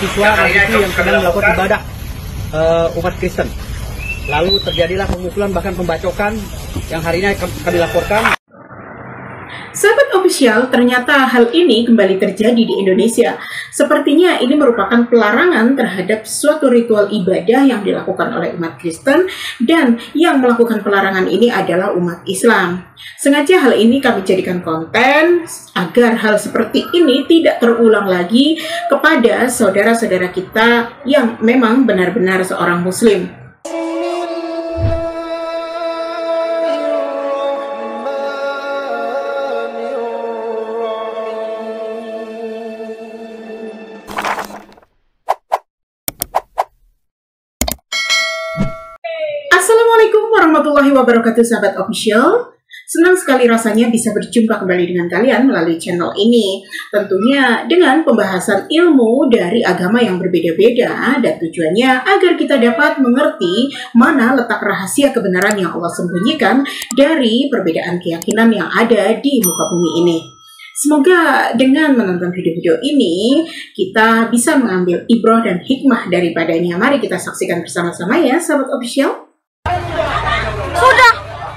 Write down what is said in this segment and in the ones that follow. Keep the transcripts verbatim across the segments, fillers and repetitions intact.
Mahasiswa mahasiswi yang sedang melakukan ibadah uh, umat Kristen. Lalu terjadilah pemukulan bahkan pembacokan yang hari ini kami laporkan. Sahabat official, ternyata hal ini kembali terjadi di Indonesia. Sepertinya ini merupakan pelarangan terhadap suatu ritual ibadah yang dilakukan oleh umat Kristen, dan yang melakukan pelarangan ini adalah umat Islam. Sengaja hal ini kami jadikan konten agar hal seperti ini tidak terulang lagi kepada saudara-saudara kita yang memang benar-benar seorang Muslim. Assalamualaikum warahmatullahi wabarakatuh, sahabat official. Senang sekali rasanya bisa berjumpa kembali dengan kalian melalui channel ini. Tentunya dengan pembahasan ilmu dari agama yang berbeda-beda, dan tujuannya agar kita dapat mengerti mana letak rahasia kebenaran yang Allah sembunyikan dari perbedaan keyakinan yang ada di muka bumi ini. Semoga dengan menonton video-video ini, kita bisa mengambil ibrah dan hikmah daripadanya. Mari kita saksikan bersama-sama ya, sahabat official. Sudah.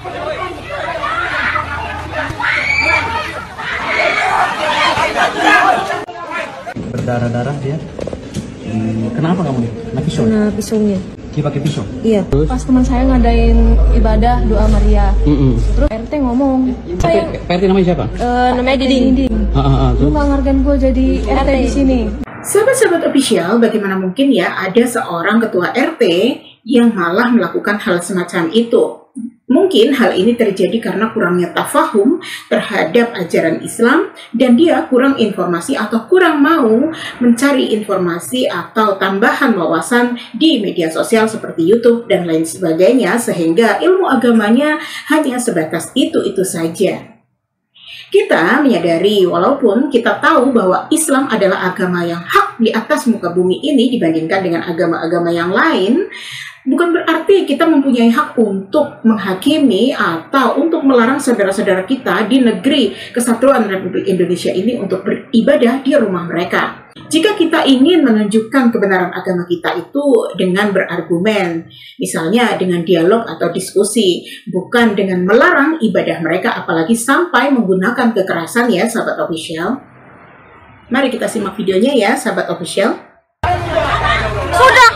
Berdarah-darah dia. Hmm, kenapa kamu nih? Kena pisau? Kena pisaunya. Dia pakai pisau? Iya. Terus? Pas teman saya ngadain ibadah doa Maria. Mm -mm. Terus R T ngomong. Saya, P R T namanya siapa? uh, namanya Diding. Diding. Ah, ah, ah, Lu nggak ngargain gue jadi R T di sini. Sahabat-sahabat official, bagaimana mungkin ya ada seorang ketua R T yang malah melakukan hal semacam itu? Mungkin hal ini terjadi karena kurangnya tafahum terhadap ajaran Islam, dan dia kurang informasi atau kurang mau mencari informasi atau tambahan wawasan di media sosial seperti YouTube dan lain sebagainya, sehingga ilmu agamanya hanya sebatas itu-itu saja. Kita menyadari, walaupun kita tahu bahwa Islam adalah agama yang hak di atas muka bumi ini dibandingkan dengan agama-agama yang lain, bukan berarti kita mempunyai hak untuk menghakimi atau untuk melarang saudara-saudara kita di negeri Kesatuan Republik Indonesia ini untuk beribadah di rumah mereka. Jika kita ingin menunjukkan kebenaran agama kita itu dengan berargumen, misalnya dengan dialog atau diskusi, bukan dengan melarang ibadah mereka, apalagi sampai menggunakan kekerasan ya, sahabat official. Mari kita simak videonya ya, sahabat official. Sudah.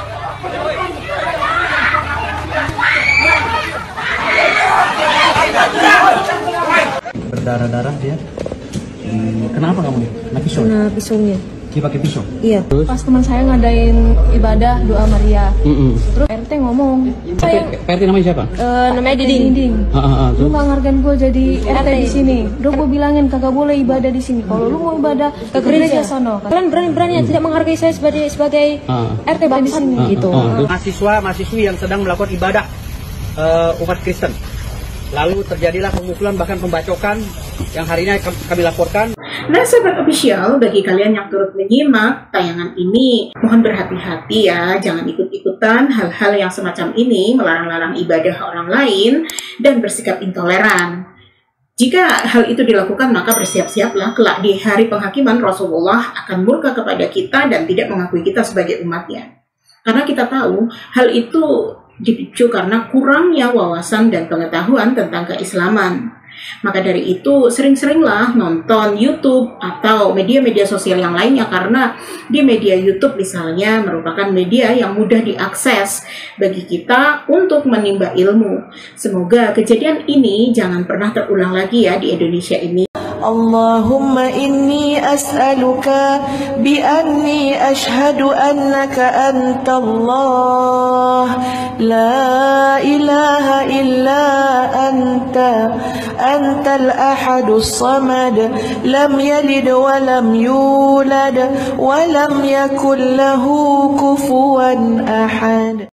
Berdarah-darah dia. Hmm, kenapa kamu nih? Kena pisau? Kena pisaunya. Dia pakai pisau? Iya. Terus? Pas teman saya ngadain ibadah doa Maria. Mm -mm. Terus R T ngomong. Saya, P R T namanya siapa? uh, namanya Diding. Diding. Ah, ah, ah, Lu nggak ngargain gue jadi R T di sini. Udah gue bilangin kagak boleh ibadah di sini. Kalau lu mau ibadah ke gereja sono. Kalian berani-berani yang tidak menghargai saya sebagai sebagai ah. R T di sini Ah, gitu. ah, ah. Mahasiswa mahasiswi yang sedang melakukan ibadah uh, umat Kristen. Lalu terjadilah pemukulan bahkan pembacokan yang hari ini kami laporkan. Nah, sahabat official, bagi kalian yang turut menyimak tayangan ini, mohon berhati-hati ya, jangan ikut-ikutan hal-hal yang semacam ini, melarang-larang ibadah orang lain, dan bersikap intoleran. Jika hal itu dilakukan, maka bersiap-siaplah kelak di hari penghakiman Rasulullah akan murka kepada kita dan tidak mengakui kita sebagai umatnya. Karena kita tahu hal itu dipicu karena kurangnya wawasan dan pengetahuan tentang keislaman. Maka dari itu sering-seringlah nonton YouTube atau media-media sosial yang lainnya, karena di media YouTube misalnya merupakan media yang mudah diakses bagi kita untuk menimba ilmu. Semoga kejadian ini jangan pernah terulang lagi ya di Indonesia ini. Allahumma inni as'aluka bi anni ashhadu annaka antallah la ilaha illa anta antal ahadus samad lam yalid wa lam yulad wa lam yakul lahu kufuwan ahad.